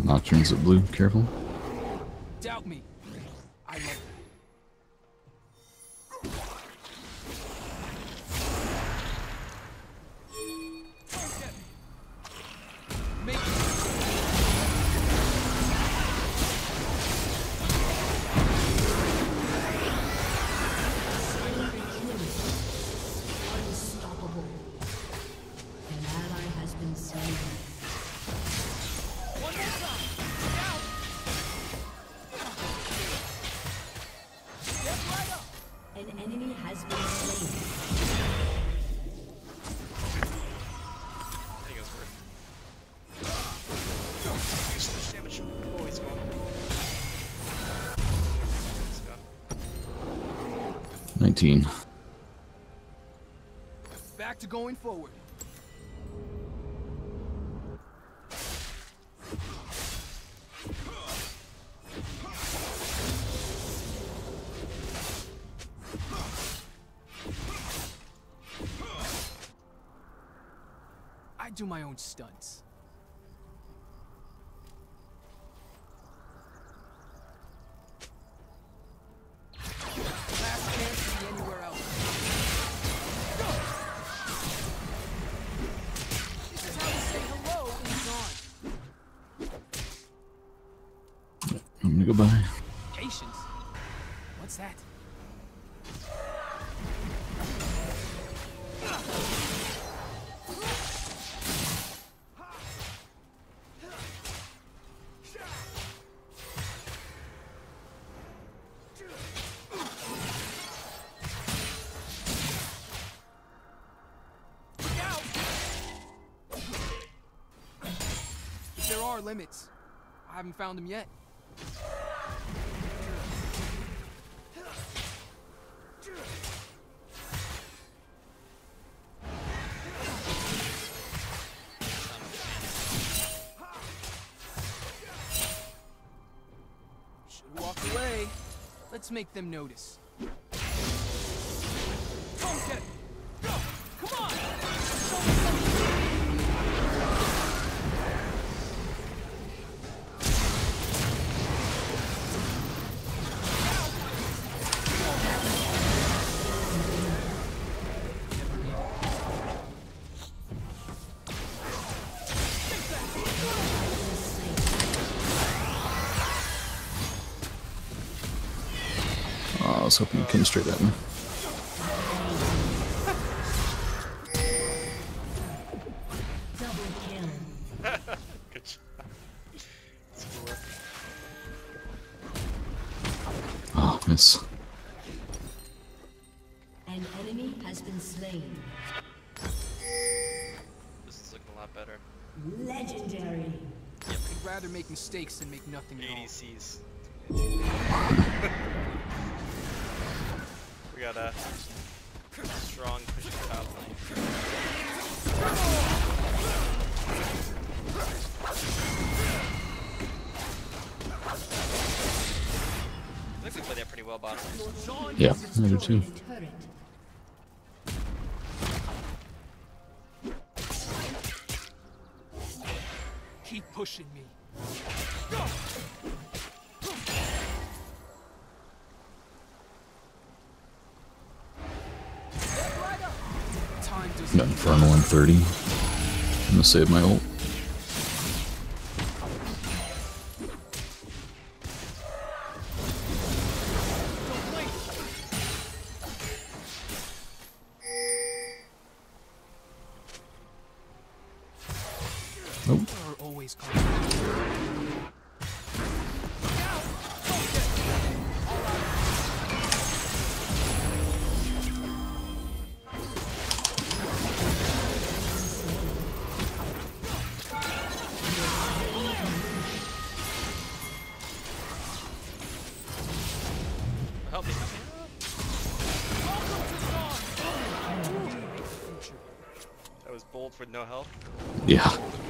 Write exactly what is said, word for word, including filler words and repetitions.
Nocturnes at blue, careful. Doubt me. I love it. nineteen. Back to going forward. I do my own stunts. Last chance to be anywhere else. Go! This is how we say hello and gone. I'm gonna go by. Patience? What's that? There are limits. I haven't found them yet. Should walk away. Let's make them notice. Come get it. Go! Come on! Show me something. Oh, I was hoping you came straight at me. Good job. Super work. Oh, miss. An enemy has been slain. This is looking a lot better. Legendary. I'd rather make mistakes than make nothing at all. A D Cs. We got a strong push top lane. Looks like we played that pretty well, bottom lane. Yeah, I do too. Keep pushing me. Time does Got Infernal in thirty. I'm gonna save my ult. Nope. are always coming. Help me. That was bold with no help. Yeah.